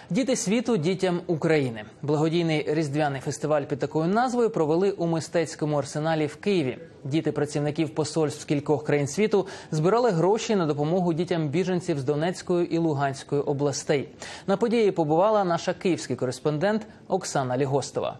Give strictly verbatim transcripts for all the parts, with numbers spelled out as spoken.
Діти світу дітям України. Благодійний різдвяний фестиваль під такою назвою провели у мистецькому арсеналі в Києві. Діти працівників посольств кількох країн світу збирали гроші на допомогу дітям біженців з Донецької і Луганської областей. На події побувала наша київський кореспондент Оксана Лігостова.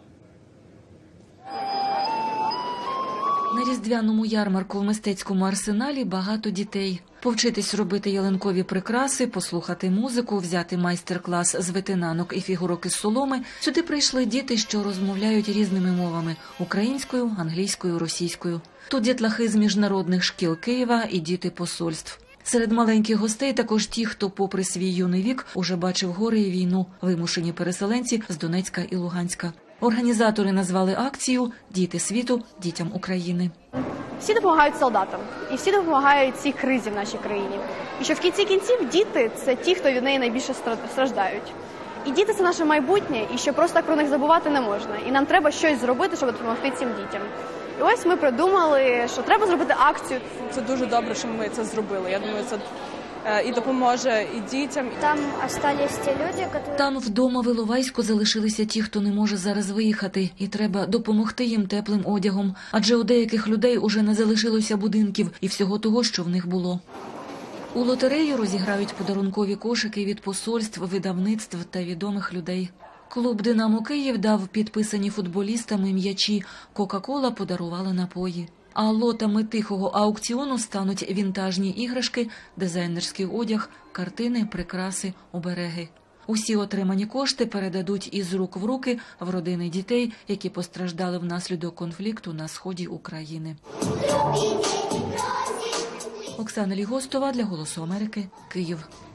На різдвяному ярмарку в мистецькому арсеналі багато дітей. Повчитись робити ялинкові прикраси, послухати музику, взяти майстер-клас з ветенанок і фігурок із соломи. Сюди прийшли діти, що розмовляють різними мовами – українською, англійською, російською. Тут дітлахи з міжнародних шкіл Києва і діти посольств. Серед маленьких гостей також ті, хто попри свій юний вік уже бачив гори і війну, вимушені переселенці з Донецька і Луганська. Організатори назвали акцію «Діти світу дітям України». Всі допомагають солдатам, і всі допомагають цій кризі в нашій країні. І що в кінці кінців діти – це ті, хто від неї найбільше страждають. І діти – це наше майбутнє, і що просто так про них забувати не можна. І нам треба щось зробити, щоб допомогти цим дітям. І ось ми придумали, що треба зробити акцію. Це дуже добре, що ми це зробили. Я думаю, це і допоможе і дітям. Там залишилися ті люди, які... Там вдома в Іловайську залишилися ті, хто не може зараз виїхати. І треба допомогти їм теплим одягом. Адже у деяких людей уже не залишилося будинків і всього того, що в них було. У лотерею розіграють подарункові кошики від посольств, видавництв та відомих людей. Клуб «Динамо Київ» дав підписані футболістами м'ячі. Кока-кола подарувала напої. А лотами тихого аукціону стануть вінтажні іграшки, дизайнерський одяг, картини, прикраси, обереги. Усі отримані кошти передадуть із рук в руки в родини дітей, які постраждали внаслідок конфлікту на сході України. Оксана Лігостова для «Голосу Америки», Київ.